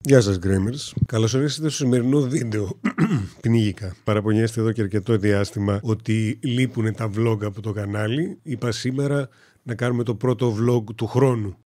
Γεια σας Γκρέμερς, καλώς ορίσατε στο σημερινό βίντεο. Πνίγηκα. Παραπονιέστε εδώ και αρκετό διάστημα ότι λείπουν τα vlog από το κανάλι. Είπα σήμερα να κάνουμε το πρώτο vlog του χρόνου.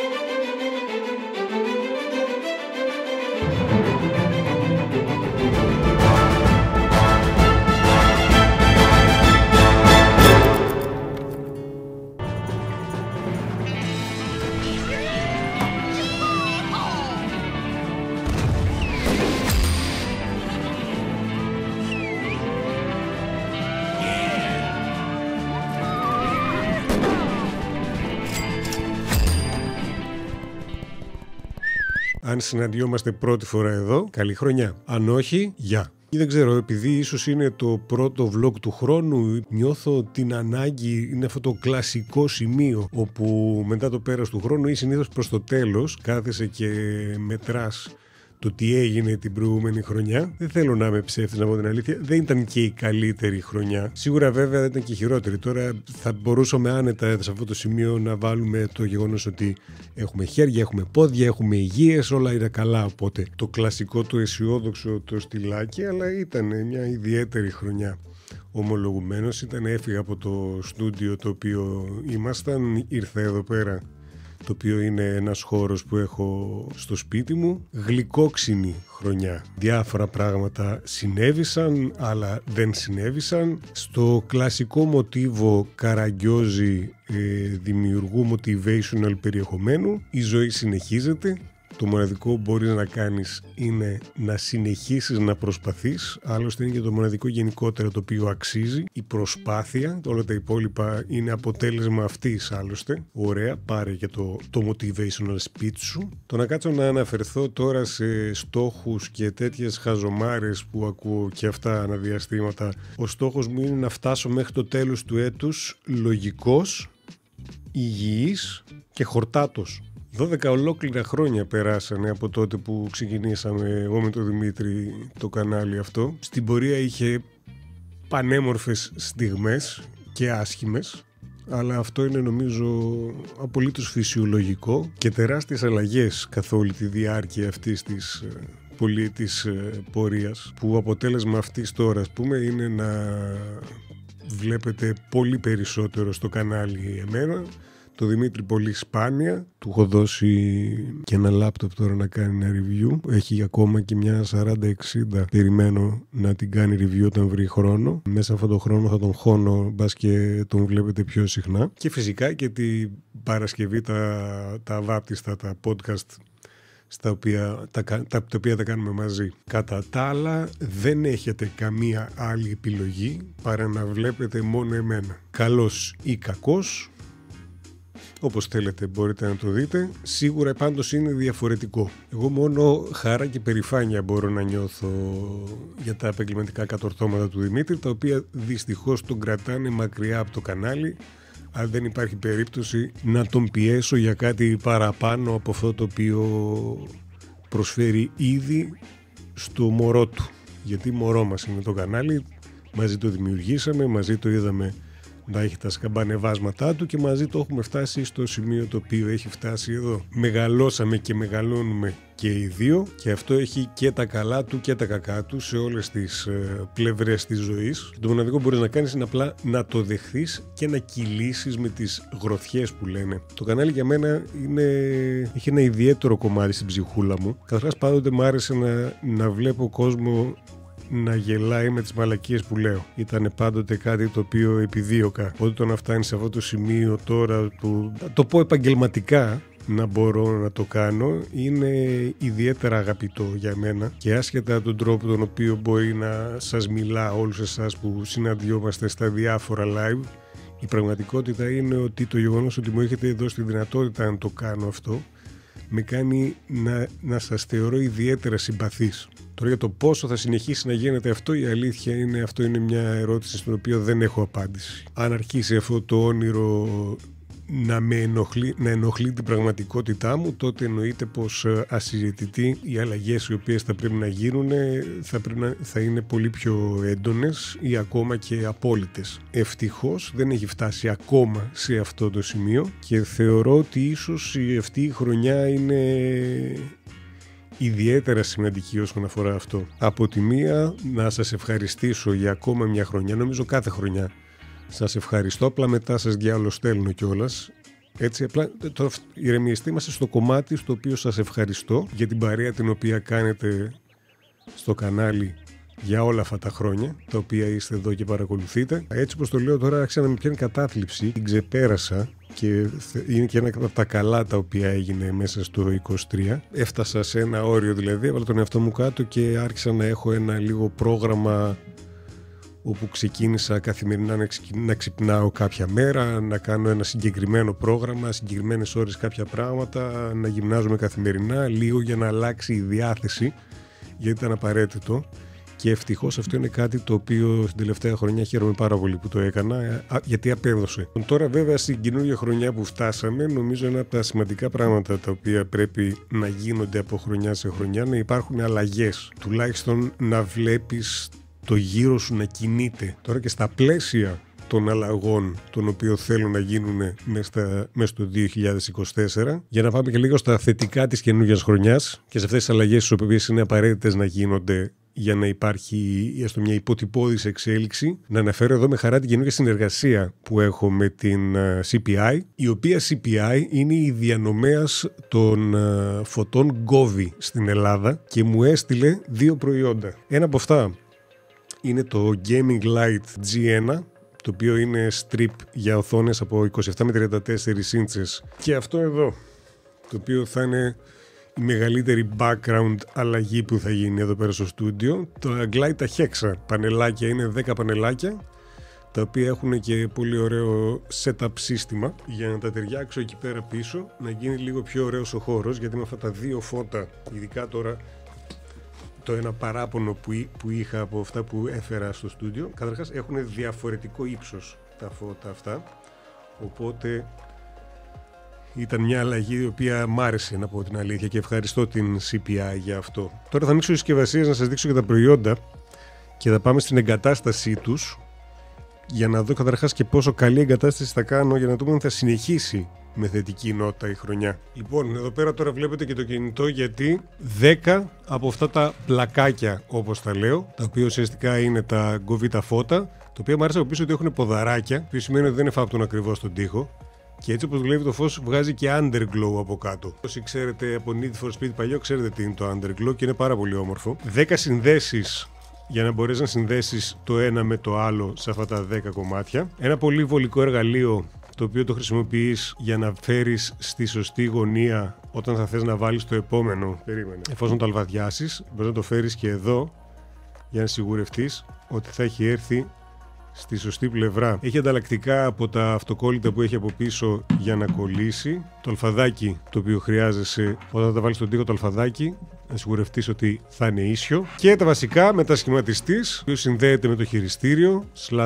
Αν συναντιόμαστε πρώτη φορά εδώ, καλή χρονιά. Αν όχι, γεια. Ή δεν ξέρω, επειδή ίσως είναι το πρώτο vlog του χρόνου, νιώθω την ανάγκη, είναι αυτό το κλασικό σημείο όπου μετά το πέρας του χρόνου ή συνήθως προς το τέλος κάθεσαι και μετράς το τι έγινε την προηγούμενη χρονιά. Δεν θέλω να είμαι ψεύτης, να πω την αλήθεια. Δεν ήταν και η καλύτερη χρονιά. Σίγουρα βέβαια δεν ήταν και η χειρότερη. Τώρα θα μπορούσαμε άνετα σε αυτό το σημείο να βάλουμε το γεγονός ότι έχουμε χέρια, έχουμε πόδια, έχουμε υγείες, όλα είναι καλά. Οπότε το κλασικό, το αισιόδοξο, το στυλάκι, αλλά ήταν μια ιδιαίτερη χρονιά. Ομολογουμένως έφυγα από το στούντιο το οποίο ήμασταν, ήρθα εδώ πέρα, το οποίο είναι ένας χώρος που έχω στο σπίτι μου. Γλυκόξινη χρονιά. Διάφορα πράγματα συνέβησαν, αλλά δεν συνέβησαν. Στο κλασικό μοτίβο Καραγκιόζη δημιουργού motivational περιεχομένου, η ζωή συνεχίζεται. Το μοναδικό που μπορείς να κάνεις είναι να συνεχίσεις να προσπαθείς. Άλλωστε είναι και το μοναδικό γενικότερα το οποίο αξίζει. Η προσπάθεια, όλα τα υπόλοιπα είναι αποτέλεσμα αυτής άλλωστε. Ωραία, πάρε και το motivational speech σου. Το να κάτσω να αναφερθώ τώρα σε στόχους και τέτοιες χαζομάρες που ακούω και αυτά αναδιαστήματα. Ο στόχος μου είναι να φτάσω μέχρι το τέλος του έτους λογικός, υγιής και χορτάτος. 12 ολόκληρα χρόνια περάσανε από τότε που ξεκινήσαμε εγώ με τον Δημήτρη το κανάλι αυτό. Στην πορεία είχε πανέμορφες στιγμές και άσχημες, αλλά αυτό είναι νομίζω απολύτως φυσιολογικό και τεράστιες αλλαγές καθ' όλη τη διάρκεια αυτής της πολύτης πορείας, που αποτέλεσμα αυτής τώρα ας πούμε είναι να βλέπετε πολύ περισσότερο στο κανάλι εμένα. Το Δημήτρη πολύ σπάνια, του έχω δώσει και ένα λάπτοπ τώρα να κάνει ένα review. Έχει ακόμα και μια 4060, περιμένω να την κάνει review όταν βρει χρόνο. Μέσα αυτόν τον χρόνο θα τον χώνω, μπας και τον βλέπετε πιο συχνά. Και φυσικά και την Παρασκευή τα βάπτιστα, τα podcast τα οποία τα κάνουμε μαζί. Κατά τα άλλα δεν έχετε καμία άλλη επιλογή παρά να βλέπετε μόνο εμένα. Καλός ή κακός, όπως θέλετε μπορείτε να το δείτε. Σίγουρα πάντως είναι διαφορετικό. Εγώ μόνο χαρά και περηφάνεια μπορώ να νιώθω για τα επαγγελματικά κατορθώματα του Δημήτρη, τα οποία δυστυχώς τον κρατάνε μακριά από το κανάλι, αλλά δεν υπάρχει περίπτωση να τον πιέσω για κάτι παραπάνω από αυτό το οποίο προσφέρει ήδη στο μωρό του. Γιατί μωρό μας είναι το κανάλι, μαζί το δημιουργήσαμε, μαζί το είδαμε να έχει τα σκαμπανεβάσματά του και μαζί το έχουμε φτάσει στο σημείο το οποίο έχει φτάσει εδώ. Μεγαλώσαμε και μεγαλώνουμε και οι δύο και αυτό έχει και τα καλά του και τα κακά του σε όλες τις πλευρές της ζωής. Το μοναδικό που μπορείς να κάνεις είναι απλά να το δεχθείς και να κυλήσεις με τις γροθιές που λένε. Το κανάλι για μένα έχει ένα ιδιαίτερο κομμάτι στην ψυχούλα μου. Καταρχάς πάντοτε μου άρεσε να βλέπω κόσμο να γελάει με τις μαλακίες που λέω. Ήταν πάντοτε κάτι το οποίο επιδίωκα. Όταν να φτάνει σε αυτό το σημείο τώρα που το πω επαγγελματικά να μπορώ να το κάνω, είναι ιδιαίτερα αγαπητό για μένα και άσχετα από τον τρόπο τον οποίο μπορεί να σας μιλά όλους εσάς που συναντιόμαστε στα διάφορα live, η πραγματικότητα είναι ότι το γεγονός ότι μου έχετε δώσει τη δυνατότητα να το κάνω αυτό με κάνει να σας θεωρώ ιδιαίτερα συμπαθής. Τώρα για το πόσο θα συνεχίσει να γίνεται αυτό, η αλήθεια είναι αυτό είναι μια ερώτηση στην οποία δεν έχω απάντηση. Αν αρχίσει αυτό το όνειρο να ενοχλεί την πραγματικότητά μου, τότε εννοείται πως ασυζητητή οι αλλαγές οι οποίες θα πρέπει να γίνουν θα είναι πολύ πιο έντονες ή ακόμα και απόλυτες. Ευτυχώς δεν έχει φτάσει ακόμα σε αυτό το σημείο και θεωρώ ότι ίσως αυτή η χρονιά είναι ιδιαίτερα σημαντική όσον αφορά αυτό. Από τη μία, να σας ευχαριστήσω για ακόμα μια χρονιά, νομίζω κάθε χρονιά σας ευχαριστώ, απλά μετά σας διαολοστέλνω κιόλας. Έτσι, απλά τώρα ηρεμιαστεί, είμαστε στο κομμάτι στο οποίο σας ευχαριστώ για την παρέα την οποία κάνετε στο κανάλι για όλα αυτά τα χρόνια, τα οποία είστε εδώ και παρακολουθείτε. Έτσι όπως το λέω τώρα, άρχισα να με πιάνει κατάθλιψη, την ξεπέρασα και είναι και ένα από τα καλά τα οποία έγινε μέσα στο 23. Έφτασα σε ένα όριο δηλαδή, έβαλα τον εαυτό μου κάτω και άρχισα να έχω ένα λίγο πρόγραμμα όπου ξεκίνησα καθημερινά να ξυπνάω κάποια μέρα, να κάνω ένα συγκεκριμένο πρόγραμμα, συγκεκριμένες ώρες κάποια πράγματα, να γυμνάζομαι καθημερινά, λίγο για να αλλάξει η διάθεση, γιατί ήταν απαραίτητο. Και ευτυχώς αυτό είναι κάτι το οποίο στην τελευταία χρονιά χαίρομαι πάρα πολύ που το έκανα, γιατί απέδωσε. Τώρα βέβαια στην καινούργια χρονιά που φτάσαμε, νομίζω ένα από τα σημαντικά πράγματα τα οποία πρέπει να γίνονται από χρονιά σε χρονιά, να υπάρχουν αλλαγές. Τουλάχιστον να βλέπεις το γύρο σου να κινείται. Τώρα και στα πλαίσια των αλλαγών των οποίων θέλουν να γίνουν μέσα στο 2024, για να πάμε και λίγο στα θετικά της καινούργιας χρονιάς και σε αυτές τις αλλαγές τις οποίες είναι απαραίτητες να γίνονται για να υπάρχει έστω μια υποτυπώδης εξέλιξη. Να αναφέρω εδώ με χαρά την καινούργια συνεργασία που έχω με την CPI, η οποία CPI είναι η διανομέας των φωτών Govee στην Ελλάδα και μου έστειλε 2 προϊόντα. Ένα από αυτά είναι το Gaming Light G1, το οποίο είναι strip για οθόνες από 27 με 34 ίντσες, και αυτό εδώ, το οποίο θα είναι η μεγαλύτερη background αλλαγή που θα γίνει εδώ πέρα στο στούντιο. Το Glide τα Hexa πανελάκια είναι 10 πανελάκια, τα οποία έχουν και πολύ ωραίο setup σύστημα για να τα ταιριάξω εκεί πέρα πίσω, να γίνει λίγο πιο ωραίος ο χώρος, γιατί με αυτά τα 2 φώτα, ειδικά τώρα το ένα παράπονο που είχα από αυτά που έφερα στο στούντιο, καταρχάς έχουν διαφορετικό ύψος τα φώτα αυτά, οπότε ήταν μια αλλαγή η οποία μ' άρεσε, να πω την αλήθεια, και ευχαριστώ την CPI για αυτό. Τώρα θα ανοίξω συσκευασίες να σας δείξω και τα προϊόντα και θα πάμε στην εγκατάστασή τους για να δω καταρχάς και πόσο καλή εγκατάσταση θα κάνω, για να δούμε αν θα συνεχίσει με θετική νότα η χρονιά. Λοιπόν, εδώ πέρα τώρα βλέπετε και το κινητό, γιατί 10 από αυτά τα πλακάκια, όπως τα λέω, τα οποία ουσιαστικά είναι τα Govee τα φώτα, τα οποία μου άρεσε από πίσω ότι έχουν ποδαράκια, που σημαίνει ότι δεν είναι φάπτουν ακριβώς στον τοίχο. Και έτσι όπως δουλεύει το φως, βγάζει και underglow από κάτω. Όσοι ξέρετε από Need for Speed παλιό, ξέρετε τι είναι το underglow και είναι πάρα πολύ όμορφο. 10 συνδέσεις για να μπορείς να συνδέσεις το ένα με το άλλο σε αυτά τα 10 κομμάτια. Ένα πολύ βολικό εργαλείο, το οποίο το χρησιμοποιείς για να φέρεις στη σωστή γωνία όταν θα θες να βάλεις το επόμενο. Περίμενε. Εφόσον το αλβαδιάσεις, μπορείς να το φέρεις και εδώ για να σιγουρευτείς ότι θα έχει έρθει στη σωστή πλευρά. Έχει ανταλλακτικά από τα αυτοκόλλητα που έχει από πίσω για να κολλήσει. Το αλφαδάκι το οποίο χρειάζεσαι όταν θα τα βάλεις στον τοίχο, το αλφαδάκι, να σιγουρευτείς ότι θα είναι ίσιο. Και τα βασικά μετασχηματιστής, που συνδέεται με το χειριστήριο,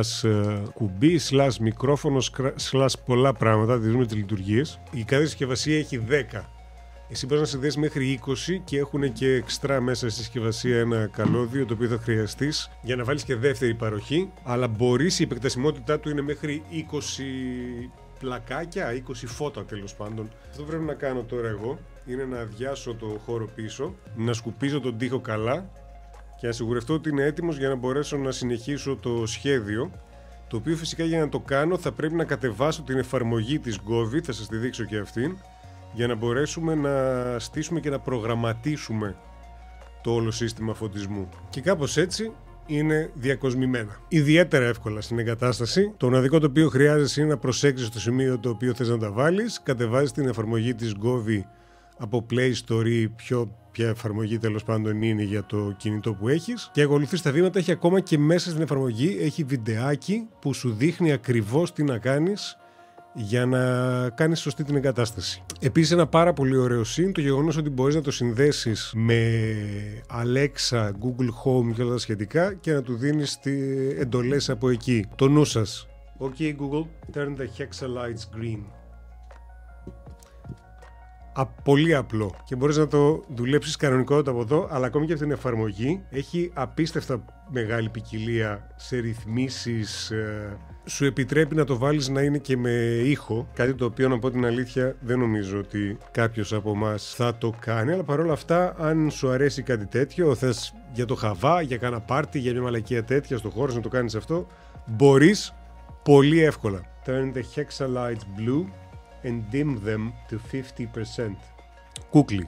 κουμπί, μικρόφωνο, πολλά πράγματα, δίνουμε τις λειτουργίες. Η κάθε συσκευασία έχει 10. Εσύ μπορείς να συνδέσεις μέχρι 20 και έχουν και εξτρά μέσα στη συσκευασία ένα καλώδιο, το οποίο θα χρειαστείς για να βάλεις και δεύτερη παροχή. Αλλά μπορείς, η επεκτασιμότητά του είναι μέχρι 20 πλακάκια, 20 φώτα τέλος πάντων. Αυτό που πρέπει να κάνω τώρα εγώ είναι να αδειάσω το χώρο πίσω, να σκουπίζω τον τοίχο καλά και να σιγουρευτώ ότι είναι έτοιμος για να μπορέσω να συνεχίσω το σχέδιο. Το οποίο φυσικά για να το κάνω θα πρέπει να κατεβάσω την εφαρμογή της Govee, θα σας τη δείξω και αυτήν, για να μπορέσουμε να στήσουμε και να προγραμματίσουμε το όλο σύστημα φωτισμού. Και κάπως έτσι είναι διακοσμημένα. Ιδιαίτερα εύκολα στην εγκατάσταση. Το μοναδικό το οποίο χρειάζεσαι είναι να προσέξεις το σημείο το οποίο θες να τα βάλεις. Κατεβάζεις την εφαρμογή της Govee από Play Store ή ποια εφαρμογή τέλος πάντων είναι για το κινητό που έχεις, και ακολουθείς τα βήματα. Έχει ακόμα και μέσα στην εφαρμογή έχει βιντεάκι που σου δείχνει ακριβώς τι να κάνεις για να κάνεις σωστή την εγκατάσταση. Επίσης ένα πάρα πολύ ωραίο συν το γεγονός ότι μπορείς να το συνδέσεις με Alexa, Google Home και όλα τα σχετικά και να του δίνεις εντολές από εκεί. Το νου σας. OK Google, turn the Hexa lights green. πολύ απλό και μπορείς να το δουλέψεις κανονικότητα από εδώ, αλλά ακόμη και από την εφαρμογή έχει απίστευτα μεγάλη ποικιλία σε ρυθμίσεις. Σου επιτρέπει να το βάλεις να είναι και με ήχο, κάτι το οποίο, να πω την αλήθεια, δεν νομίζω ότι κάποιος από εμάς θα το κάνει, αλλά παρόλα αυτά, αν σου αρέσει κάτι τέτοιο, θες για το χαβά, για κάνα πάρτι, για μια μαλακία τέτοια στο χώρο να το κάνεις αυτό, μπορείς πολύ εύκολα. Turn the hexa lights blue and dim them to 50%. Κούκλι.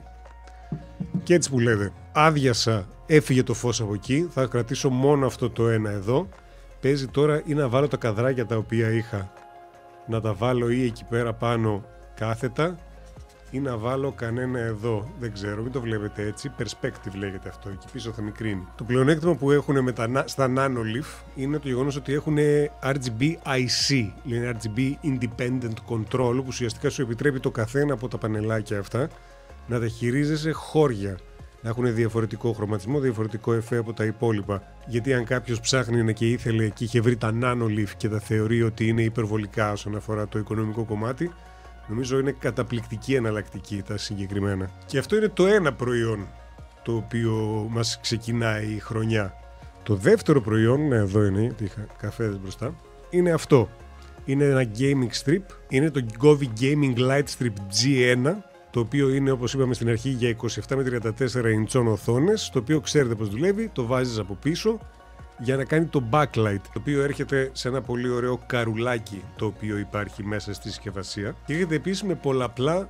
Και έτσι που λέτε, άδειασα, έφυγε το φως από εκεί, θα κρατήσω μόνο αυτό το ένα εδώ. Παίζει τώρα ή να βάλω τα καδράκια τα οποία είχα, να τα βάλω ή εκεί πέρα πάνω κάθετα, ή να βάλω κανένα εδώ, δεν ξέρω, μην το βλέπετε έτσι, perspective λέγεται αυτό, εκεί πίσω θα μικρύνει. Το πλεονέκτημα που έχουν στα Nanolith είναι το γεγονός ότι έχουν RGB IC, λένε RGB Independent Control, που ουσιαστικά σου επιτρέπει το καθένα από τα πανελάκια αυτά να τα χειρίζεσαι χώρια. Να έχουν διαφορετικό χρωματισμό, διαφορετικό εφέ από τα υπόλοιπα. Γιατί αν κάποιος ψάχνει και ήθελε και είχε βρει τα Nanolith και τα θεωρεί ότι είναι υπερβολικά όσον αφορά το οικονομικό κομμάτι, νομίζω είναι καταπληκτική εναλλακτική τα συγκεκριμένα. Και αυτό είναι το ένα προϊόν το οποίο μας ξεκινάει η χρονιά. Το δεύτερο προϊόν, εδώ είναι, γιατί είχα καφέδες μπροστά, είναι αυτό. Είναι ένα gaming strip, είναι το Govee Gaming Light Strip G1, το οποίο είναι, όπως είπαμε στην αρχή, για 27 με 34 ιντσών οθόνες, το οποίο ξέρετε πως δουλεύει, το βάζεις από πίσω για να κάνει το backlight, το οποίο έρχεται σε ένα πολύ ωραίο καρουλάκι το οποίο υπάρχει μέσα στη συσκευασία. Και έρχεται επίσης με πολλαπλά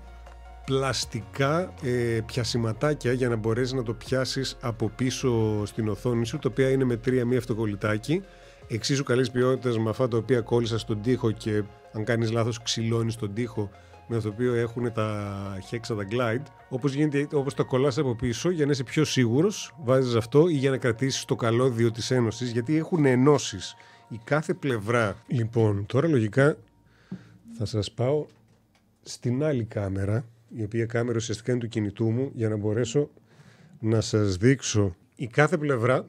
πλαστικά πιασιματάκια για να μπορέσεις να το πιάσεις από πίσω στην οθόνη σου, τα οποία είναι με 3 μη αυτοκολλητάκι, εξίσου καλής ποιότητας με αυτά τα οποία κόλλησα στον τοίχο και αν κάνεις λάθος ξυλώνεις τον τοίχο, με το οποίο έχουν τα Hexa, τα Glide, όπως τα κολλάς από πίσω για να είσαι πιο σίγουρος, βάζεις αυτό, ή για να κρατήσεις το καλώδιο της ένωσης, γιατί έχουν ενώσεις η κάθε πλευρά. Λοιπόν, τώρα λογικά θα σας πάω στην άλλη κάμερα, η οποία κάμερα ουσιαστικά είναι του κινητού μου, για να μπορέσω να σας δείξω. Η κάθε πλευρά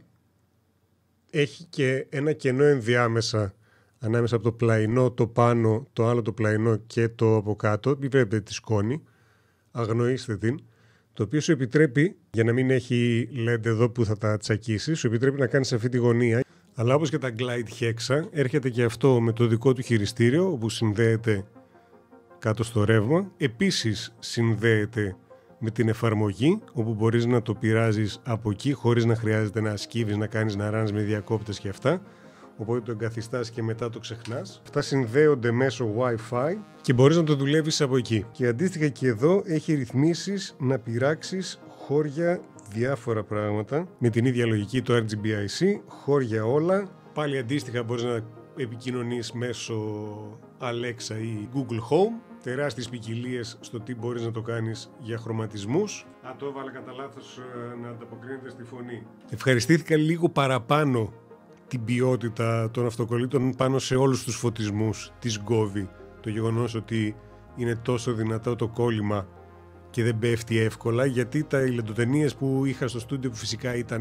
έχει και ένα κενό ενδιάμεσα, ανάμεσα από το πλαϊνό, το πάνω, το άλλο το πλαϊνό και το από κάτω. Μην βλέπετε τη σκόνη, αγνοήστε την. Το οποίο σου επιτρέπει, για να μην έχει LED εδώ που θα τα τσακίσει, σου επιτρέπει να κάνεις αυτή τη γωνία. Αλλά όπως και τα Glide Hexa, έρχεται και αυτό με το δικό του χειριστήριο, όπου συνδέεται κάτω στο ρεύμα. Επίσης συνδέεται με την εφαρμογή, όπου μπορείς να το πειράζεις από εκεί, χωρίς να χρειάζεται να σκύβεις, να κάνεις να ράνεις με διακόπτες και αυτά. Οπότε το εγκαθιστάς και μετά το ξεχνάς. Αυτά συνδέονται μέσω Wi-Fi και μπορείς να το δουλεύεις από εκεί. Και αντίστοιχα και εδώ έχει ρυθμίσεις να πειράξεις χώρια, διάφορα πράγματα. Με την ίδια λογική το RGBIC, χώρια όλα. Πάλι αντίστοιχα μπορείς να επικοινωνείς μέσω Alexa ή Google Home. Τεράστιες ποικιλίες στο τι μπορείς να το κάνεις για χρωματισμούς. Το έβαλα κατά λάθος να ανταποκρίνεται στη φωνή. Ευχαριστήθηκα λίγο παραπάνω την ποιότητα των αυτοκολλήτων πάνω σε όλους τους φωτισμούς της Govee. Το γεγονός ότι είναι τόσο δυνατό το κόλλημα και δεν πέφτει εύκολα, γιατί τα λεντοτενίες που είχα στο στούντιο, που φυσικά ήταν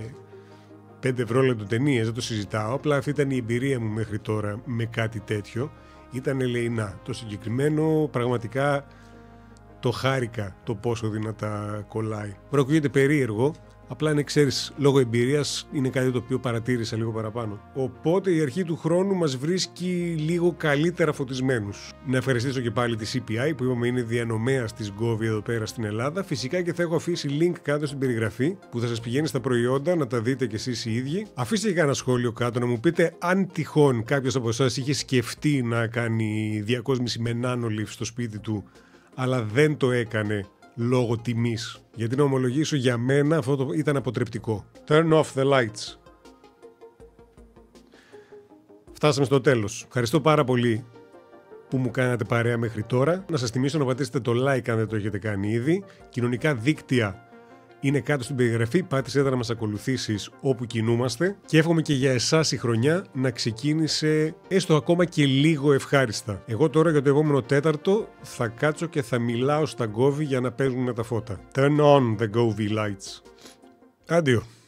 5 ευρώ λεντοτενίες, δεν το συζητάω, απλά αυτή ήταν η εμπειρία μου μέχρι τώρα με κάτι τέτοιο, ήταν ελεεινά. Το συγκεκριμένο πραγματικά το χάρηκα το πόσο δυνατά κολλάει. Προκούγεται περίεργο, απλά αν ξέρεις λόγω εμπειρίας είναι κάτι το οποίο παρατήρησα λίγο παραπάνω. Οπότε η αρχή του χρόνου μας βρίσκει λίγο καλύτερα φωτισμένους. Να ευχαριστήσω και πάλι τη CPI που είπαμε είναι διανομέας της Govee εδώ πέρα στην Ελλάδα. Φυσικά και θα έχω αφήσει link κάτω στην περιγραφή που θα σας πηγαίνει στα προϊόντα να τα δείτε κι εσείς οι ίδιοι. Αφήστε και ένα σχόλιο κάτω να μου πείτε αν τυχόν κάποιος από εσάς είχε σκεφτεί να κάνει διακόσμηση με Nanolith στο σπίτι του, αλλά δεν το έκανε λόγω τιμής. Γιατί να ομολογήσω, για μένα αυτό ήταν αποτρεπτικό. Turn off the lights. Φτάσαμε στο τέλος. Ευχαριστώ πάρα πολύ που μου κάνατε παρέα μέχρι τώρα. Να σας θυμίσω να πατήσετε το like αν δεν το έχετε κάνει ήδη. Κοινωνικά δίκτυα είναι κάτω στην περιγραφή. Πάτησε να μας ακολουθήσεις όπου κινούμαστε. Και εύχομαι και για εσάς η χρονιά να ξεκίνησε έστω ακόμα και λίγο ευχάριστα. Εγώ τώρα για το επόμενο τέταρτο θα κάτσω και θα μιλάω στα Govee για να παίζουν τα φώτα. Turn on the Govee lights. Αντίο.